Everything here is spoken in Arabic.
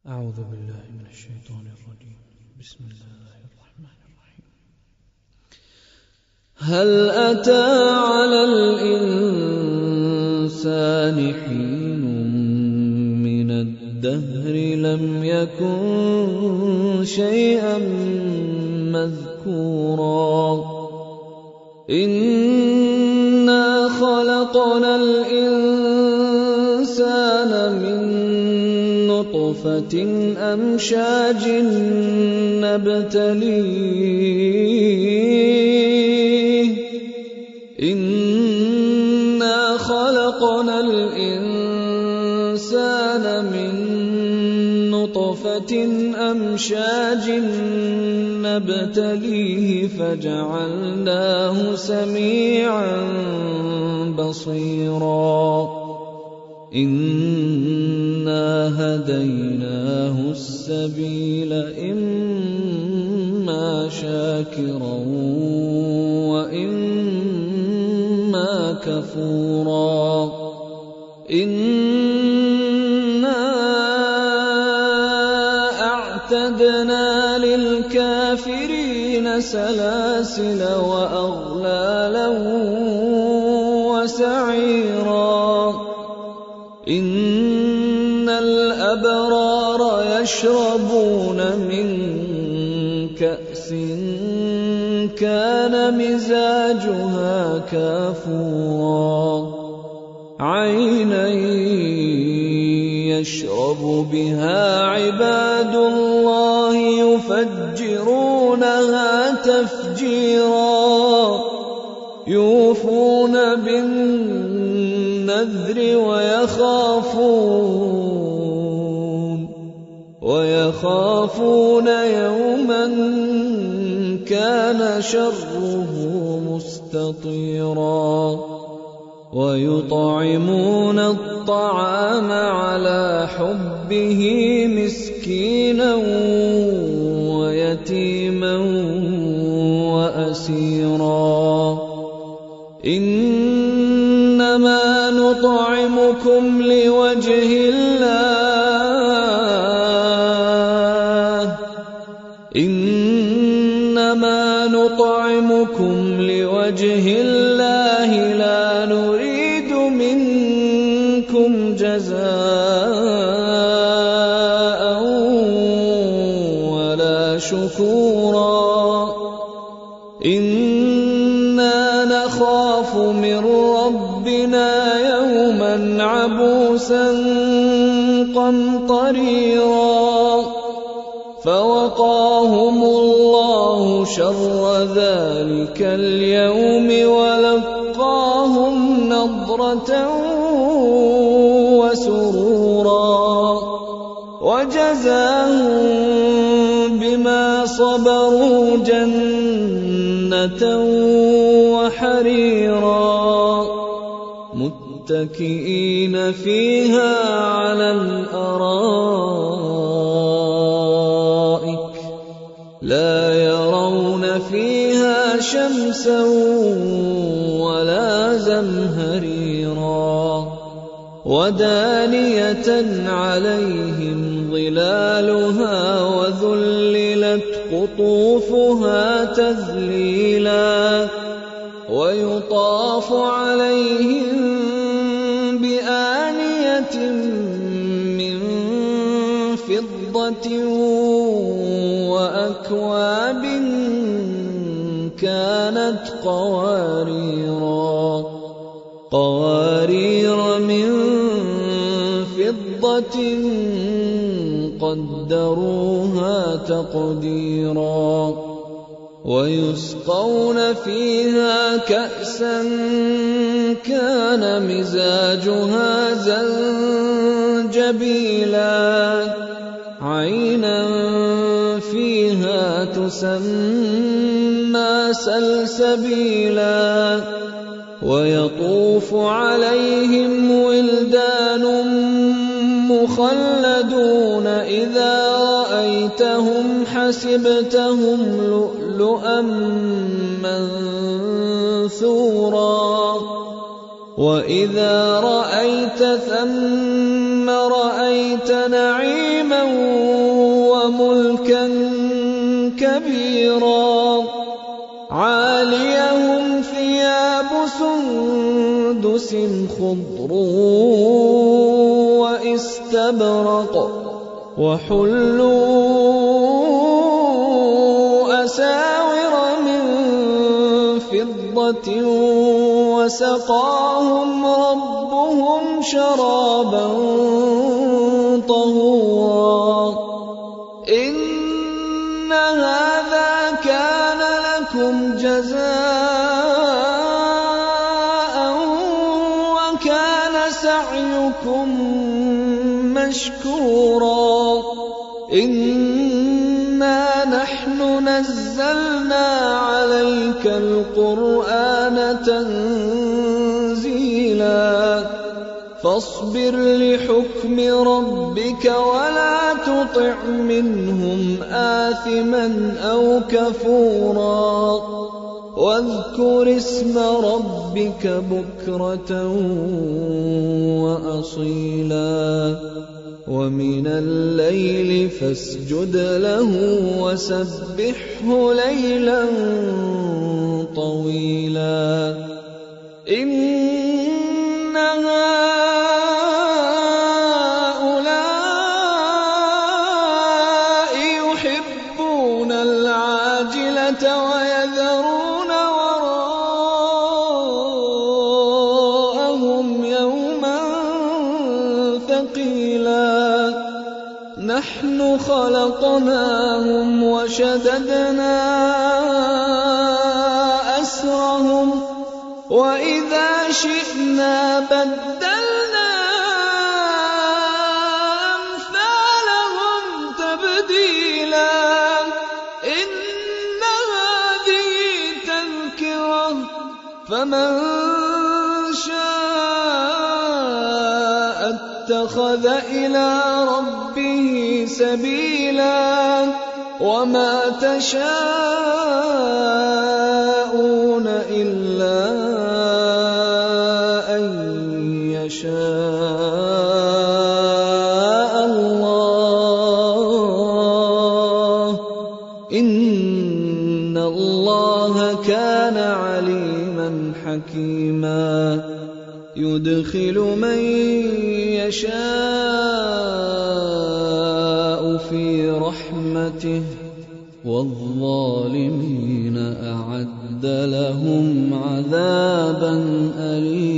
أعوذ بالله من الشيطان الرجيم. بسم الله الرحمن الرحيم. هل أتى على الإنسان حين من الدهر لم يكن شيئا مذكورا إنا خلقنا الإنسان من نطفة أمشاج نبتليه إنا خلقنا الإنسان من نطفة أمشاج نبتليه فجعلناه سميعا بصيرا إنا هديناه السبيل إما شاكرا وإما كفورا إنا أعتدنا للكافرين سلاسل وأغلالا وسعيرا إن الأبرار يشربون من كأس كان مزاجها كافورا عينا يشرب بها عباد الله يفجرونها تفجيرا يوفون بالنذر ويخافون يوما كان شره مستطيرا ويطعمون الطعام على حبه مسكينا ويتيما وأسيرا إنما نطعمكم لوجه الله لا نريد منكم جزاء ولا شكورا إنا نخاف من ربنا يوما عبوسا قمطريرا فوقاهم الله شر ذلك اليوم ولقاهم نضرة وسرورا وجزاهم بما صبروا جنة وحريرا متكئين فيها على الأرائك لا يرون فيها شمسا ولا زمهريرا ودانية عليهم ظلالها وذللت قطوفها تذليلا ويطاف عليهم بآنية من فضة وأكواب كانت قوارير من فضة قدروها تقديرا ويسقون فيها كأسا كان مزاجها زنجبيلا عينا فيها تسمى سلسبيلا ويطوف عليهم ولدان مخلدون إذا رأيتهم حسبتهم لؤلؤا منثورا وإذا رأيت ثم ثم رأيت نعيما وملكا كبيرا عاليهم ثياب سندس خضر واستبرق وحلوا أساور من فضة وسقاهم ربهم شرابا طهورا إن هذا كان لكم جزاء وكان سعيكم مشكورا إنا نحن نزلنا عليك القرآن تنزيلا فاصبر لحكم ربك ولا تطع منهم آثما أو كفورا واذكر اسم ربك بكرة وأصيلا ومن الليل فاسجد له وسبحه ليلا طويلا إن هؤلاء يحبون العاجلة ويذرون وراءهم يوما ثقيلا نحن خلقناهم وشددنا أسرهم وإذا شئنا بدلنا أمثالهم تبديلا إن هذه تذكرة فمن شاء اتخذ إلى ربه سبيلا وما تشاءون إلا أن يشاء الله إن الله كان عليما حكيما يدخل من يشاء في رحمته والظالمين أعد لهم عذابا أليما